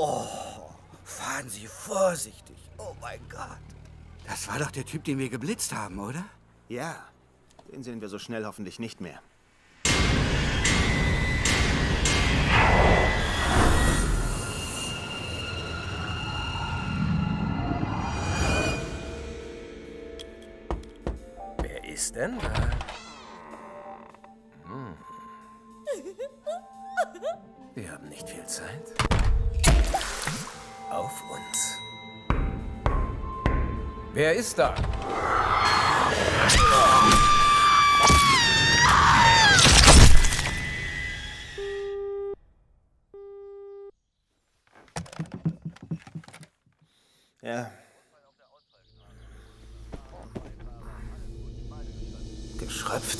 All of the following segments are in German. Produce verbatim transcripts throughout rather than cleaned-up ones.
Oh, fahren Sie vorsichtig. Oh mein Gott. Das war doch der Typ, den wir geblitzt haben, oder? Ja, den sehen wir so schnell hoffentlich nicht mehr. Wer ist denn da? Hm. Wir haben nicht viel Zeit. Auf uns. Wer ist da? Ja. Geschröpft.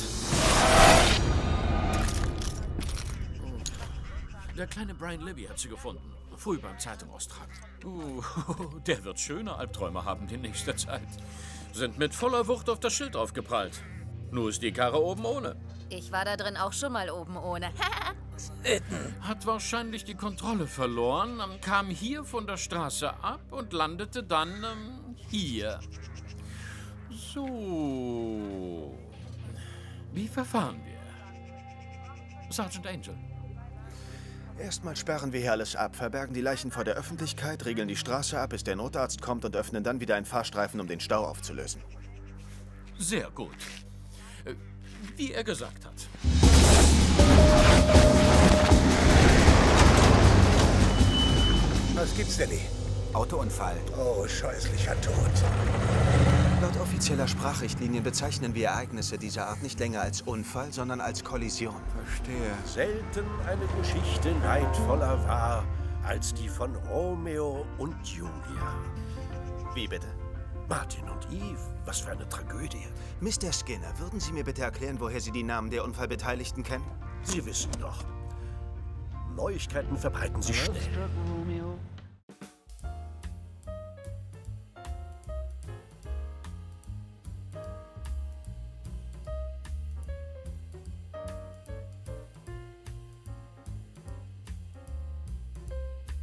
Der kleine Brian Libby hat sie gefunden. Früh beim Zeitung austragen. Uh, der wird schöne Albträume haben in nächster Zeit. Sind mit voller Wucht auf das Schild aufgeprallt. Nur ist die Karre oben ohne. Ich war da drin auch schon mal oben ohne. Hat wahrscheinlich die Kontrolle verloren, ähm, kam hier von der Straße ab und landete dann ähm, hier. So. Wie verfahren wir? Sergeant Angel. Erstmal sperren wir hier alles ab, verbergen die Leichen vor der Öffentlichkeit, regeln die Straße ab, bis der Notarzt kommt und öffnen dann wieder einen Fahrstreifen, um den Stau aufzulösen. Sehr gut. Äh, Wie er gesagt hat. Was gibt's, Danny? Autounfall. Oh, scheußlicher Tod. Laut offizieller Sprachrichtlinien bezeichnen wir Ereignisse dieser Art nicht länger als Unfall, sondern als Kollision. Verstehe. Selten eine Geschichte leidvoller war als die von Romeo und Julia. Wie bitte? Martin und Eve, was für eine Tragödie. Mister Skinner, würden Sie mir bitte erklären, woher Sie die Namen der Unfallbeteiligten kennen? Sie wissen doch. Neuigkeiten verbreiten sich schnell.